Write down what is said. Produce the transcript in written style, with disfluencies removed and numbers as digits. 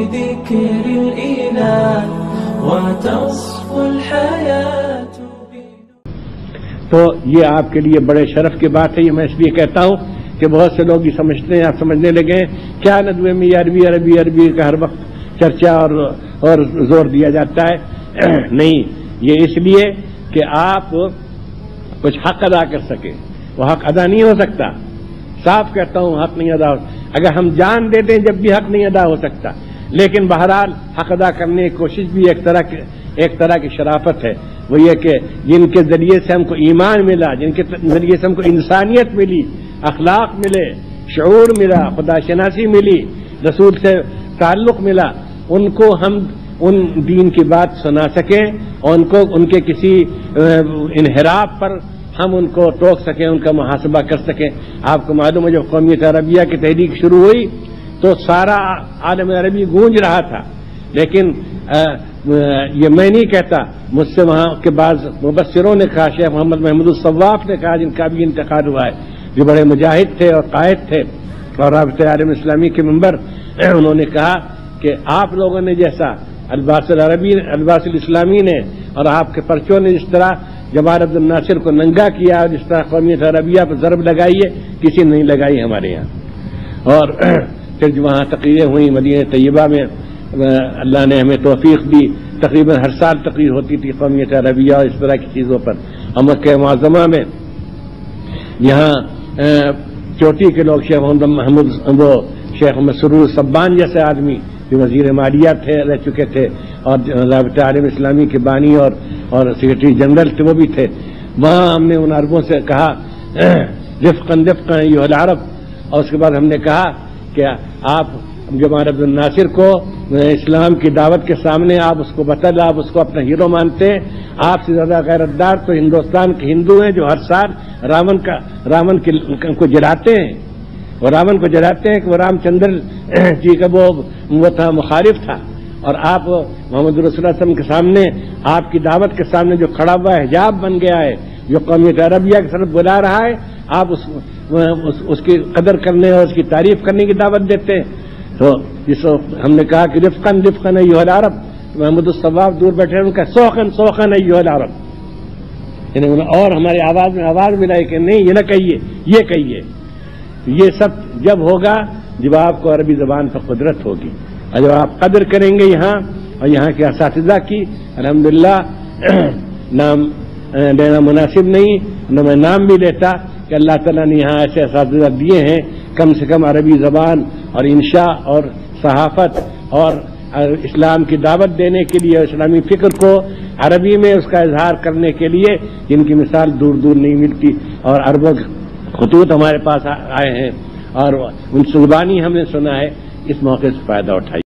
بذكر الإله وتصفو الحياة. تو یہ آپ کے لیے بڑے شرف کی بات ہے. یہ میں اس لیے کہتا ہوں کہ بہت سے لوگ یہ سمجھتے ہیں، آپ سمجھنے لگے ہیں کیا ندوے میں یہ عربی عربی عربی کا ہر وقت چرچا اور زور دیا جاتا ہے. نہیں، یہ اس لیے کہ آپ کچھ حق ادا کر سکیں. وہ حق ادا نہیں ہو سکتا، صاف کہتا ہوں حق نہیں ادا ہو. اگر ہم جان دیتے ہیں جب بھی حق نہیں ادا ہو سکتا، لیکن بہرحال حق ادا کرنے کی کوشش بھی ایک طرح کی شرافت ہے. وہ یہ کہ جن کے ذریعے سے ہم کو ایمان ملا، جن کے ذریعے سے ہم کو انسانیت ملی، اخلاق ملے، شعور ملا، خدا شناسی ملی، رسول سے تعلق ملا، ان کو ہم ان دین کی بات سنا سکیں اور ان کے کسی انحراف پر ہم ان کو ٹوک سکیں، ان کا محاسبہ کر سکیں. آپ کو معلوم ہے جب قومیت عربیہ کی تحریک شروع ہوئی تو سارا عالم عربی گونج رہا تھا، لیکن یہ میں نہیں کہتا، مجھ سے وہاں کے بعض مبصروں نے کہا، شیخ محمد محمود الصواف نے کہا، جن کا بھی انتقال ہوا ہے، جو بڑے مجاہد تھے اور قائد تھے اور رابطہ عالم اسلامی کے ممبر، انہوں نے کہا کہ آپ لوگوں نے جیسا الباس الاسلامی نے اور آپ کے پرچوں نے جس طرح جمال عبد الناصر کو ننگا کیا اور جس طرح قومیت عربیہ پر ضرب لگائی ہے، کسی نے نہیں لگائی ہمارے یہاں. اور پھر جو وہاں تقریریں ہوئیں مدینہ طیبہ میں، اللہ نے ہمیں توفیق دی، تقریباً ہر سال تقریر ہوتی تھی قومیت عربیہ اور اس طرح کی چیزوں پر. اور مکہ معظمہ میں یہاں چوٹی کے لوگ شیخ محمد شیخ مسرور سبان جیسے آدمی جو وزیر مالیہ رہ چکے تھے اور رابطہ عالم اسلامی کے بانی اور سیکرٹری جنرل تھے، وہ بھی تھے. وہاں ہم نے ان عربوں سے کہا رفقاً رفقاً ایھا العرب، اور اس کے بعد ہم نے کہا کہ آپ جمال عبد الناصر کو اسلام کی دعوت کے سامنے آپ اس کو آپ اس کو اپنا ہیرو مانتے ہیں. آپ سے زیادہ غیرتدار تو ہندوستان کے ہندو ہیں جو ہر سال راون کو جلاتے ہیں. وہ راون کو جلاتے ہیں کہ وہ رام چندر جی کا وہ تھا، مخالف تھا. اور آپ محمد رسول اللہ صلی اللہ علیہ وسلم کے سامنے، آپ کی دعوت کے سامنے جو کھڑا ہوا ہے، حجاب بن گیا ہے، جو قومیت عربیہ کی طرف بلا رہا ہے، آپ اس کی قدر کرنے اور اس کی تعریف کرنے کی دعوت دیتے ہیں. تو جس ہم نے کہا کہ رفقاً رفقاً ایھا العرب، محمد الصواف دور بیٹھے ان کا سوقاً سوقاً ایھا العرب، یعنی اور ہماری آواز میں آواز ملائی کہ نہیں یہ نہ کہیے، یہ کہیے. یہ سب جب ہوگا جب آپ کو عربی زبان پر قدرت ہوگی، اور جب آپ قدر کریں گے یہاں اور یہاں کے اساتذہ کی. الحمدللہ نام لینا مناسب نہیں، نہ میں نام بھی لیتا کہ اللہ تعالیٰ نے یہاں ایسے اساتذہ دیے ہیں کم سے کم عربی زبان اور انشاء اور صحافت اور اسلام کی دعوت دینے کے لیے، اسلامی فکر کو عربی میں اس کا اظہار کرنے کے لیے، جن کی مثال دور دور نہیں ملتی. اور عربوں کے خطوط ہمارے پاس آئے ہیں اور ان زبانی ہم نے سنا ہے. اس موقع سے فائدہ اٹھائیے.